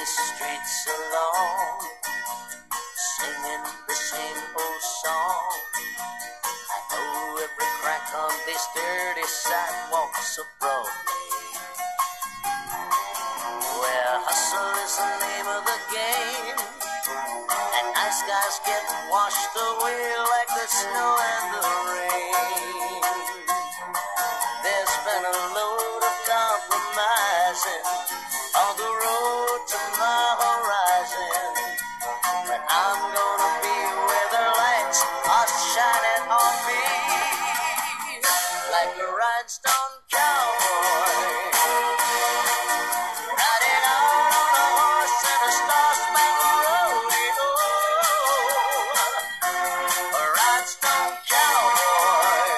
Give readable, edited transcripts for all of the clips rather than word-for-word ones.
these streets alone, singing the same old song. I know every crack on these dirty sidewalks of Broadway, where hustle is the name of the game, and nice guys get washed away like the snow and the rain. There's been a load of compromising on the road to my horizon, but I'm gonna be where the lights are shining on me, like a rhinestone cowboy, riding out on a horse in a star-spangled rodeo. A rhinestone cowboy,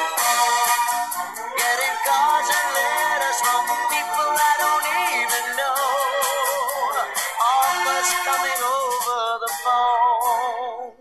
getting cars and letters from people I don't even know, offers coming over the phone.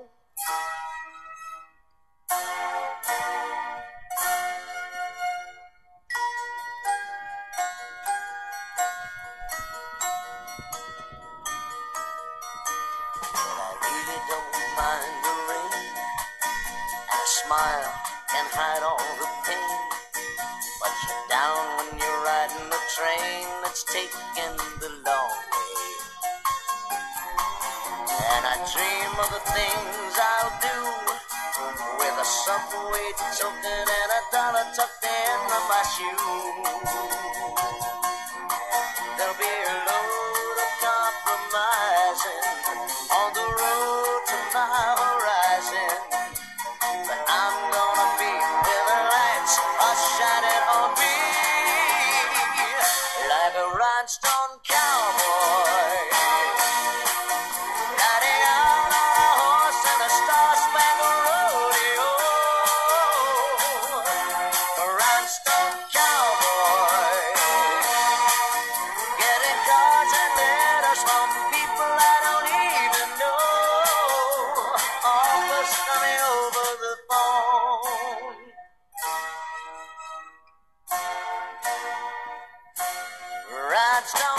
But I really don't mind the rain, and a smile can hide all the pain. But you're down when you're riding the train that's taking the long way. And I dream of the things I'll do, with a subway token and a dollar tucked into my shoe. There'll be a load of compromising on the road to my horizon, but I'm gonna be where the lights are shining on me, like a rhinestone cowboy, riding out on a horse in a star-spangled rodeo. A rhinestone cowboy, getting cards and letters from people I don't even know, offers coming over the phone. Rhinestone